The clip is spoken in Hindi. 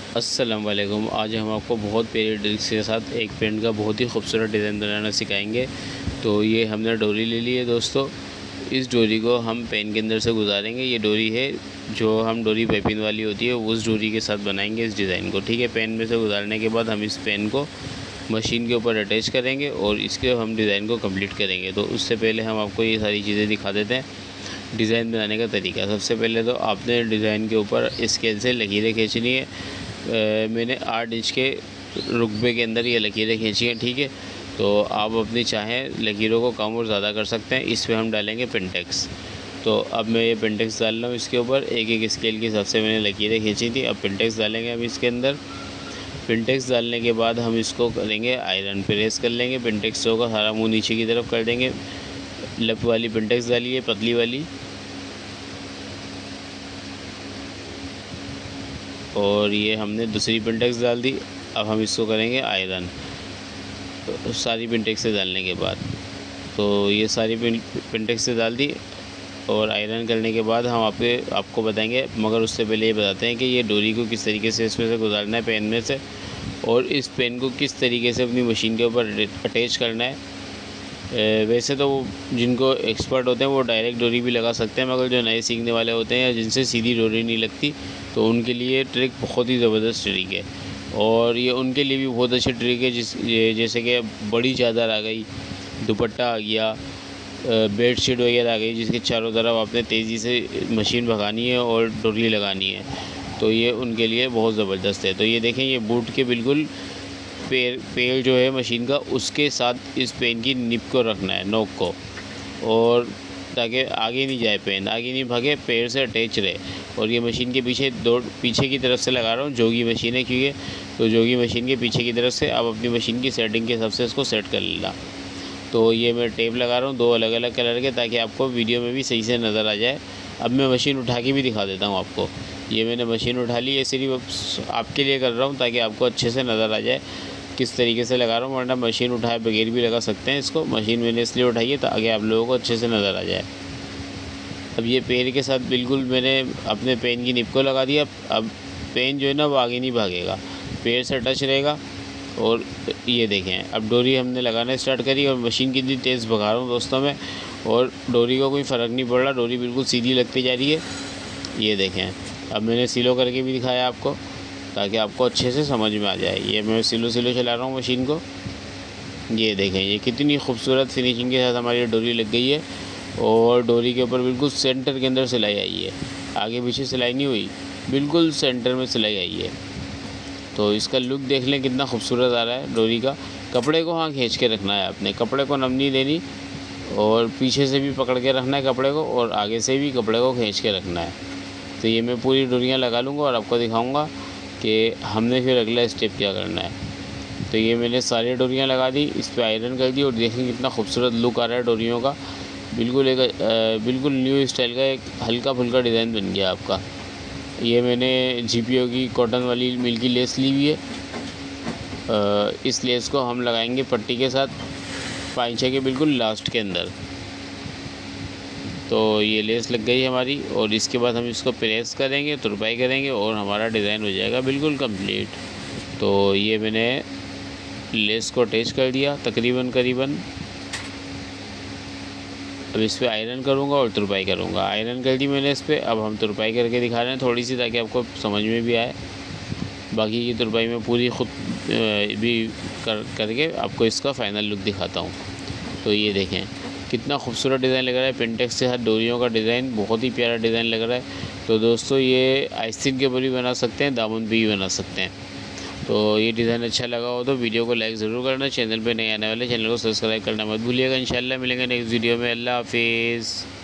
अस्सलाम वालेकुम। आज हम आपको बहुत प्यारी ट्रिक्स के साथ एक पेंट का बहुत ही खूबसूरत डिज़ाइन बनाना सिखाएंगे। तो ये हमने डोरी ले ली है दोस्तों। इस डोरी को हम पेन के अंदर से गुजारेंगे। ये डोरी है जो हम डोरी पाइपिंग वाली होती है, उस डोरी के साथ बनाएंगे इस डिज़ाइन को। ठीक है, पेन में से गुजारने के बाद हम इस पेन को मशीन के ऊपर अटैच करेंगे और इसके हम डिज़ाइन को कंप्लीट करेंगे। तो उससे पहले हम आपको ये सारी चीज़ें दिखा देते हैं। डिज़ाइन बनाने का तरीका, सबसे पहले तो आपने डिज़ाइन के ऊपर स्केल से लकीरें खींचनी है। मैंने 8 इंच के रुकबे के अंदर ये लकीरें खींची हैं। ठीक है, तो आप अपनी चाहें लकीरों को कम और ज़्यादा कर सकते हैं। इस पर हम डालेंगे पेंटेक्स। तो अब मैं ये पेंटेक्स डाल रहा हूँ इसके ऊपर। एक स्केल के हिसाब से मैंने लकीरें खींची थी। अब पेंटेक्स डालेंगे हम इसके अंदर। पेंटेक्स डालने के बाद हम इसको करेंगे आयरन, प्रेस कर लेंगे। पेंटेक्स का सारा मुँह नीचे की तरफ कर देंगे। लप वाली पेंटेक्स डालिए, पतली वाली, और ये हमने दूसरी पेंटेक्स डाल दी। अब हम इसको करेंगे आयरन सारी पेंटेक्स से डालने के बाद। तो ये सारी पेंटेक्स से डाल दी और आयरन करने के बाद हम आपको बताएंगे, मगर उससे पहले ये बताते हैं कि ये डोरी को किस तरीके से इसमें से गुजारना है पेन में से, और इस पेन को किस तरीके से अपनी मशीन के ऊपर अटैच करना है। वैसे तो जिनको एक्सपर्ट होते हैं वो डायरेक्ट डोरी भी लगा सकते हैं, मगर जो नए सीखने वाले होते हैं या जिनसे सीधी डोरी नहीं लगती, तो उनके लिए ट्रिक बहुत ही ज़बरदस्त ट्रिक है। और ये उनके लिए भी बहुत अच्छी ट्रिक है जैसे कि बड़ी चादर आ गई, दुपट्टा आ गया, बेडशीट वगैरह आ गई, जिसके चारों तरफ आपने तेज़ी से मशीन भगानी है और डोरी लगानी है, तो ये उनके लिए बहुत ज़बरदस्त है। तो ये देखें, ये बूट के बिल्कुल पैर जो है मशीन का, उसके साथ इस पेन की निप को रखना है, नोक को, और ताकि आगे नहीं जाए पेन, आगे नहीं भागे, पैर से अटैच रहे। और ये मशीन के पीछे की तरफ से लगा रहा हूँ, जोगी मशीन है क्योंकि, तो जोगी मशीन के पीछे की तरफ से आप अपनी मशीन की सेटिंग के हिसाब से इसको सेट कर लेना। तो ये मैं टेप लगा रहा हूँ 2 अलग-अलग कलर के, ताकि आपको वीडियो में भी सही से नज़र आ जाए। अब मैं मशीन उठा के भी दिखा देता हूँ आपको। ये मैंने मशीन उठा ली है, सिर्फ आपके लिए कर रहा हूँ ताकि आपको अच्छे से नज़र आ जाए किस तरीके से लगा रहा हूँ, वरना मशीन उठाए बगैर भी लगा सकते हैं इसको। मशीन मैंने इसलिए उठाई है ताकि आप लोगों को अच्छे से नज़र आ जाए। अब ये पैर के साथ बिल्कुल मैंने अपने पेन की निप को लगा दिया। अब पेन जो है ना वो आगे नहीं भागेगा, पैर से टच रहेगा। और ये देखें, अब डोरी हमने लगाना स्टार्ट करी और मशीन कितनी तेज़ भगा रहा हूँ दोस्तों मैं, और डोरी को कोई फ़र्क नहीं पड़ रहा, डोरी बिल्कुल सीधी लगती जा रही है। ये देखें, अब मैंने सिलो करके भी दिखाया आपको ताकि आपको अच्छे से समझ में आ जाए। ये मैं सिलो चला रहा हूँ मशीन को। ये देखें, ये कितनी खूबसूरत फिनिशिंग के साथ हमारी डोरी लग गई है, और डोरी के ऊपर बिल्कुल सेंटर के अंदर सिलाई आई है, आगे पीछे सिलाई नहीं हुई, बिल्कुल सेंटर में सिलाई आई है। तो इसका लुक देख लें कितना खूबसूरत आ रहा है डोरी का। कपड़े को हाँ खींच के रखना है आपने, कपड़े को नम नहीं देनी, और पीछे से भी पकड़ के रखना है कपड़े को, और आगे से भी कपड़े को खींच के रखना है। तो ये मैं पूरी डोरियाँ लगा लूँगा और आपको दिखाऊँगा कि हमने फिर अगला स्टेप क्या करना है। तो ये मैंने सारी डोरियाँ लगा दी, इस पर आयरन कर दी, और देखें कितना खूबसूरत लुक आ रहा है डोरियों का। बिल्कुल न्यू स्टाइल का एक हल्का फुल्का डिज़ाइन बन गया आपका। ये मैंने GPO की कॉटन वाली मिल्की लेस ली हुई है। इस लेस को हम लगाएंगे पट्टी के साथ पाइंचे के बिल्कुल लास्ट के अंदर। तो ये लेस लग गई हमारी, और इसके बाद हम इसको प्रेस करेंगे, तुरपाई करेंगे, और हमारा डिज़ाइन हो जाएगा बिल्कुल कंप्लीट। तो ये मैंने लेस को अटैच कर दिया करीबन। अब इस पर आयरन करूँगा और तुरपाई करूँगा। आयरन कर दी मैंने इस पर। अब हम तुरपाई करके दिखा रहे हैं थोड़ी सी, ताकि आपको समझ में भी आए। बाकी की तुरपाई मैं पूरी खुद भी करके आपको इसका फ़ाइनल लुक दिखाता हूँ। तो ये देखें कितना खूबसूरत डिज़ाइन लग रहा है, पेंटेक्स के साथ डोरियों का डिज़ाइन, बहुत ही प्यारा डिज़ाइन लग रहा है। तो दोस्तों ये आस्तीन के ऊपर भी बना सकते हैं, दामन पे भी बना सकते हैं। तो ये डिज़ाइन अच्छा लगा हो तो वीडियो को लाइक ज़रूर करना। चैनल पे नए आने वाले चैनल को सब्सक्राइब करना मत भूलिएगा। इंशाल्लाह मिलेंगे नेक्स्ट वीडियो में। अल्लाह हाफिज़।